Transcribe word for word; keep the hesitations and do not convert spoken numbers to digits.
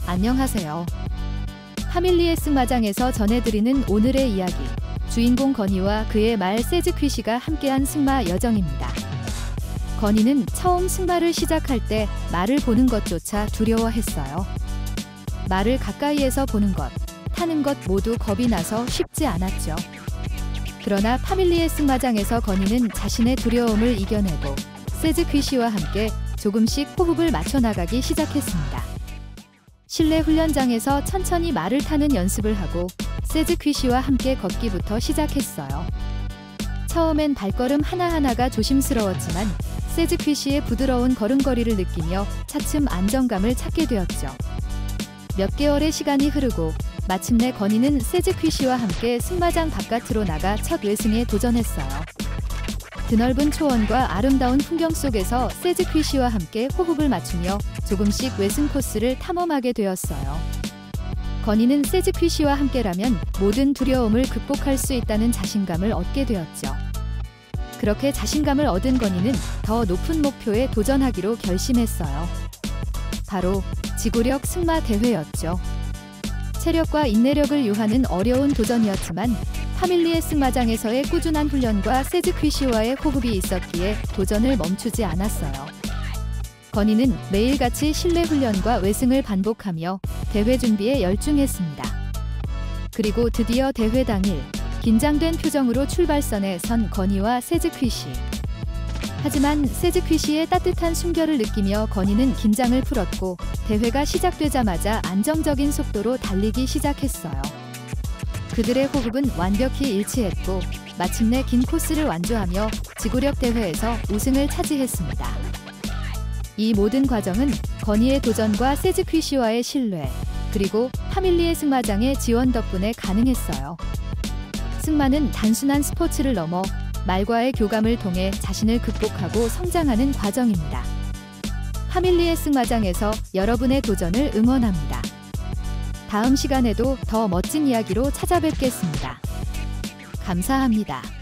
안녕하세요. 파밀리의 승마장에서 전해드리는 오늘의 이야기, 주인공 건이와 그의 말 세즈퀴시가 함께한 승마 여정입니다. 건이는 처음 승마를 시작할 때 말을 보는 것조차 두려워했어요. 말을 가까이에서 보는 것, 타는 것 모두 겁이 나서 쉽지 않았죠. 그러나 파밀리의 승마장에서 건이는 자신의 두려움을 이겨내고 세즈퀴시와 함께 조금씩 호흡을 맞춰 나가기 시작했습니다. 실내 훈련장에서 천천히 말을 타는 연습을 하고 세즈퀴시와 함께 걷기부터 시작했어요. 처음엔 발걸음 하나하나가 조심스러웠지만 세즈퀴시의 부드러운 걸음걸이를 느끼며 차츰 안정감을 찾게 되었죠. 몇 개월의 시간이 흐르고 마침내 건이는 세즈퀴시와 함께 승마장 바깥으로 나가 첫 외승에 도전했어요. 드넓은 초원과 아름다운 풍경 속에서 세즈퀴시와 함께 호흡을 맞추며 조금씩 외승 코스를 탐험하게 되었어요. 건이는 세즈퀴시와 함께라면 모든 두려움을 극복할 수 있다는 자신감을 얻게 되었죠. 그렇게 자신감을 얻은 건이는 더 높은 목표에 도전하기로 결심했어요. 바로 지구력 승마 대회였죠. 체력과 인내력을 요하는 어려운 도전이었지만 파밀리의 승마장에서의 꾸준한 훈련과 세즈퀴시와의 호흡이 있었기에 도전을 멈추지 않았어요. 건이는 매일같이 실내 훈련과 외승을 반복하며 대회 준비에 열중했습니다. 그리고 드디어 대회 당일, 긴장된 표정으로 출발선에 선 건이와 세즈퀴시. 하지만 세즈퀴시의 따뜻한 숨결을 느끼며 건이는 긴장을 풀었고 대회가 시작되자마자 안정적인 속도로 달리기 시작했어요. 그들의 호흡은 완벽히 일치했고 마침내 긴 코스를 완주하며 지구력 대회에서 우승을 차지했습니다. 이 모든 과정은 건이의 도전과 세즈퀴시와의 신뢰, 그리고 파밀리의 승마장의 지원 덕분에 가능했어요. 승마는 단순한 스포츠를 넘어 말과의 교감을 통해 자신을 극복하고 성장하는 과정입니다. 파밀리의 승마장에서 여러분의 도전을 응원합니다. 다음 시간에도 더 멋진 이야기로 찾아뵙겠습니다. 감사합니다.